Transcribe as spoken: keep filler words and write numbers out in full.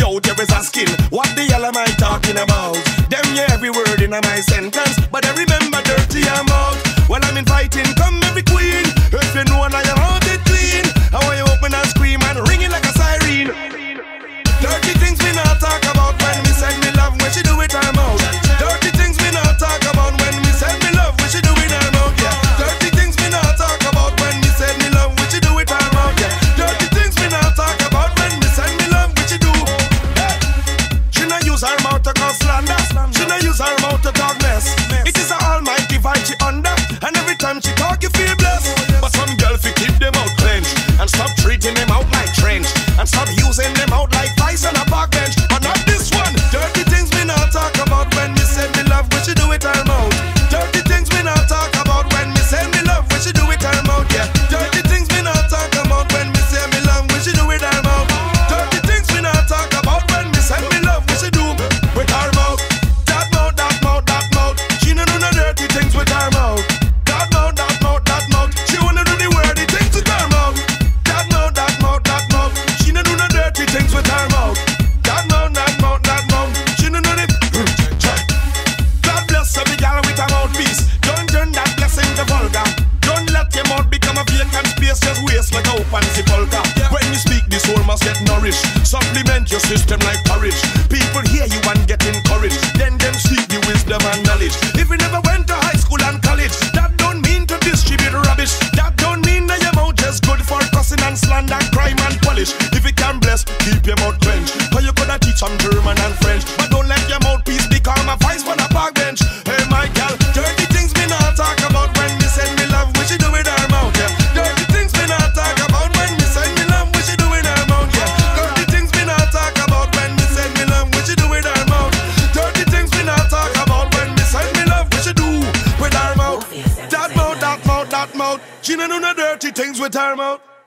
out, you is asking, what the hell am I talking about? Them yeah, every word in my sentence, but I remember dirty I'm out. Well, I'm inviting, come every queen. If you know I am out it clean, I want you open and scream and ring it like a siren. Dirty things we not talk about when we send me love, when she do it I'm out. Dirty things we not talk about when we send me love, when she do it I'm out, yeah. Dirty things we not talk about when we send me love, when she do it I'm out, yeah. Dirty things we not talk about when we send me love, when she do. Hey. She not use her mouth to cause slander, she not use her mouth to talk mess. It is an almighty vibe she under, and every time she talk you feel blessed. But some girl fi keep them out clenched, and stop treating them out like trench, and stop using them out like vice on a park bench. But not this one. Dirty things we not talk about when we send me love, when she do it I'm out. Dirty things we not talk about when we send me love, when she do it I'm out, yeah. Dirty things we not talk about when we send me love, when she do it I'm out. Dirty things we not talk about when we send me love, when she do with her mouth. That mouth, that mouth, that mouth. She no do no dirty things with her mouth. That mouth, that mouth, that mouth. She wanna do the wordy things with her mouth. That mouth, that mouth, that mouth. She no do no dirty things with her mouth. That mouth, that mouth, that mouth. She no do the. God bless every gal with a mouthpiece. Don't turn that blessing to vulgar. Don't let your mouth become a vacant space, just waste like a open sepulchre. When you speak, this soul must get nourished. Supplement your system like porridge. People hear you and get encouraged. Then them seek the wisdom and knowledge. If you never went to high school and college, that don't mean to distribute rubbish. That don't mean that your mouth just good for cussing and slander, crime and polish. If you can bless, keep your mouth clenched. Cause you coulda teach some German and French, but don't let your mouthpiece become a vice for the park bench. Hey my gal, dirty things we not talk about when we send me love, we should do it our mouth, yeah. Dirty things we not talk about when we send me love, we should do it our mouth, yeah. Dirty things we not talk about when we send me love, we should do it our mouth. Dirty things we not talk about when we send me love, we should do with our mouth. That mouth, that mouth, that mouth. She no do no dirty things with her mouth.